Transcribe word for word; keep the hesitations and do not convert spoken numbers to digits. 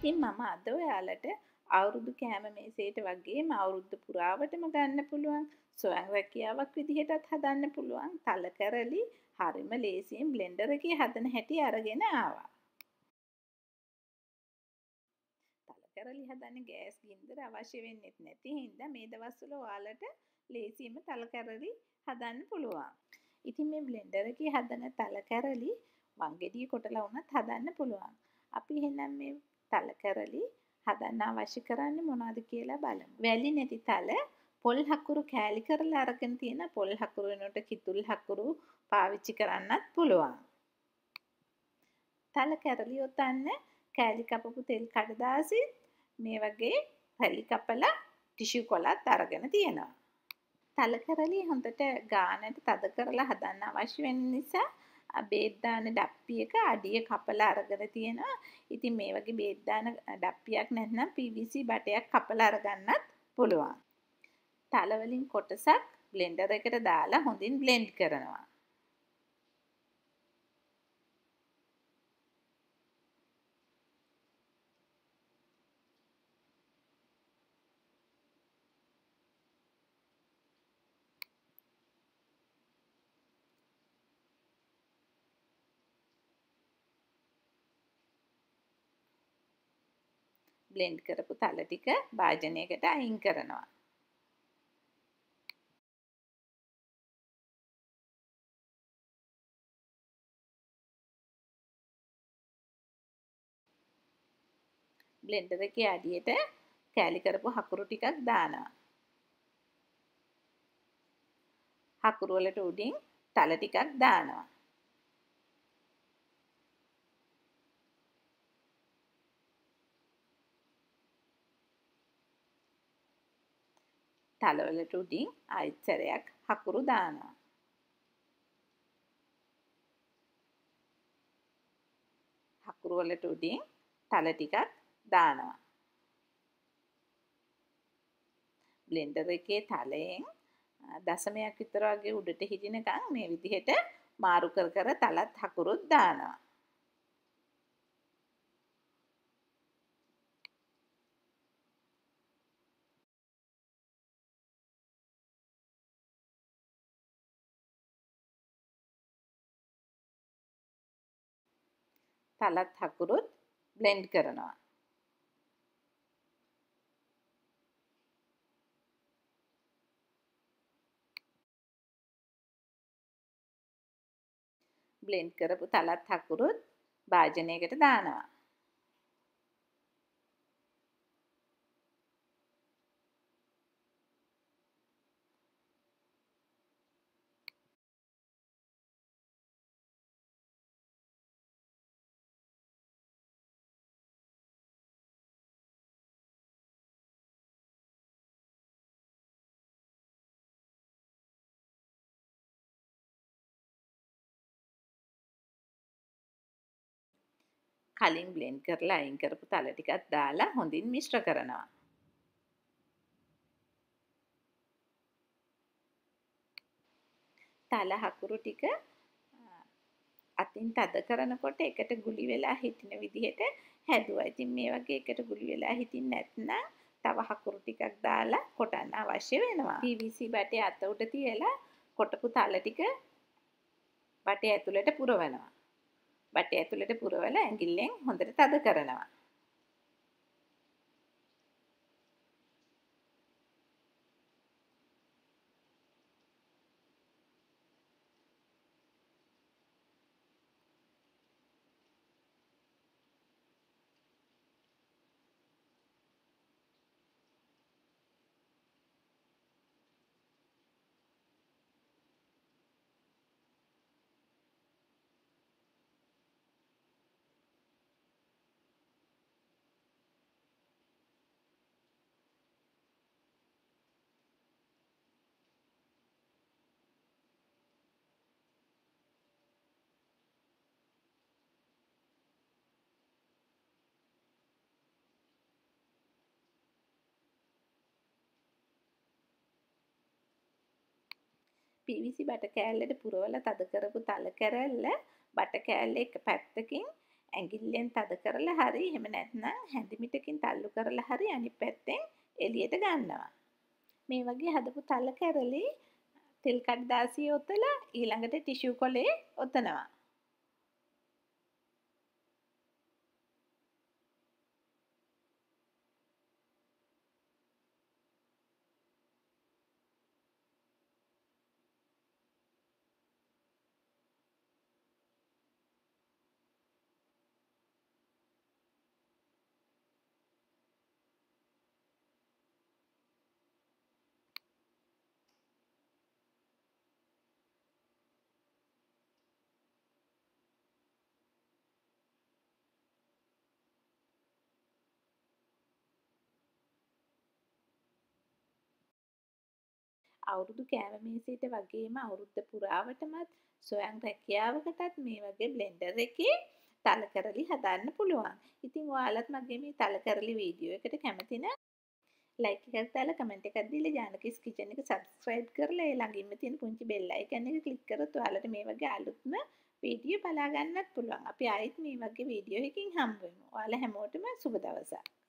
ඉතින් මම අද ඔයාලට අවුරුදු කෑම මේසයට වගේම අවුරුද්ද පුරාවටම ගන්න පුළුවන් සොයන් රැකියාවක් විදිහටත් හදන්න පුළුවන් තල කරලි හරිම ලේසියෙන් බ්ලෙන්ඩර් එකේ හදන හැටි අරගෙන ආවා. තල කරලි හදන්න ගෑස් ගින්දර අවශ්‍ය වෙන්නේ නැති හින්දා මේ දවස්වල ඔයාලට ලේසියෙන්ම තල කරලි හදන්න පුළුවන්. ඉතින් මේ බ්ලෙන්ඩර් එකේ හදන තල කරලි වංගෙඩිය කොටලා වුණත් හදන්න පුළුවන්. අපි එහෙනම් මේ තල කරලි හදන්න අවශ්‍ය කරන්නේ මොනවද කියලා බලමු. වැලි නැති තල පොල් හකුරු කෑලි කරලා අරගෙන තියෙන පොල් හකුරු වෙනුවට කිතුල් හකුරු පාවිච්චි කරන්නත් පුළුවන්. තල කරලි ඔතන්න කෑලි කපපු තෙල් කඩදාසිත් මේ වගේ රැලි කපලා ටිෂු කොලත් අරගෙන තියෙනවා. තල කරලි හොඳට ගානට තද කරලා හදන්න අවශ්‍ය වෙන නිසා බේත් දාන ඩප්පියක අඩිය කපලා අරගෙන තියෙනවා. ඉතින් මේ වගේ බේත් දාන ඩප්පියක් නැත්නම් පී වී සී බටයක් කපලා අරගන්නත් පුළුවන්. තල වලින් කොටසක් බ්ලෙන්ඩර් එකට දාලා හොඳින් බ්ලෙන්ඩ් කරනවා. බ්ලෙන්ඩ් කරපු තල ටික භාජනයකට අයින් කරනවා. බ්ලෙන්ඩර් එකේ අඩියට කෑලි කරපු හකුරු ටිකක් දානවා. හකුරු වලට උඩින් තල ටිකක් දානවා. තල වලට උඩින් ආයෙත් සැරයක් හකුරු දානවා. හකුරු වලට උඩින් තල ටිකක් දානවා. බ්ලෙන්ඩර් එකේ තලයෙන් දශමයක් විතර වගේ උඩට හිටිනකන් මේ විදිහට මාරු කර කර තලත් හකුරුත් දානවා. තලත් හකුරුත් බ්ලෙන්ඩ් කරනවා. බ්ලෙන්ඩ් කරපු තලත් හකුරුත් භාජනයකට දානවා. කලින් බ්ලෙන්ඩ් කරලා අයින් කරපු තල ටිකක් දාලා හොඳින් මිශ්‍ර කරනවා. තල හකුරු ටික අතින් තද කරනකොට එකට ගුලි වෙලා හිටින විදිහට හැදුවා. ඉතින් මේ වගේ එකට ගුලි වෙලා හිටින්න නැත්නම් තව හකුරු ටිකක් දාලා කොටන්න අවශ්‍ය වෙනවා. පී වී සී බටේ අත උඩ තියලා කොටපු තල ටික බටේ ඇතුළට පුරවනවා. බටේ ඇතුළට පුරවලා ඇඟිල්ලෙන් හොඳට තද කරනවා. පී වී සී බට කෑල්ලට පුරවලා තද කරපු තල කෑල්ල බට කෑල්ල එක පැත්තකින් ඇඟිල්ලෙන් තද කරලා හරි එහෙම නැත්නම් හැඳිමිටකින් තල්ලු කරලා හරි අනිත් පැත්තෙන් එළියට ගන්නවා. මේ වගේ හදපු තල කැරලි තෙල් කඩදාසියේ ඔතලා ඊළඟට ටිෂු කොලේ ඔතනවා. අවුරුදු කෑම මේසෙට වගේම අවුරුද්ද පුරාවටමත් සොයන් රැකියාවකටත් මේ වගේ බ්ලෙන්ඩර් එකේ තල කරලි හදන්න පුළුවන්. ඉතින් ඔයාලත් මගේ මේ තල කරලි වීඩියෝ එකට කැමති නම් ලයික් එකක් දාලා කමෙන්ට් එකක් දීලා ජානකීස් කිචන් එක සබ්ස්ක්‍රයිබ් කරලා ඒ ළඟින්ම තියෙන පුංචි බෙල් අයිකන් එක ක්ලික් කරොත් ඔයාලට මේ වගේ අලුත්ම වීඩියෝ බලා ගන්නත් පුළුවන්. අපි ආයෙත් මේ වගේ වීඩියෝ එකකින් හම්බ වෙමු. ඔයාලා හැමෝටම සුබ දවසක්.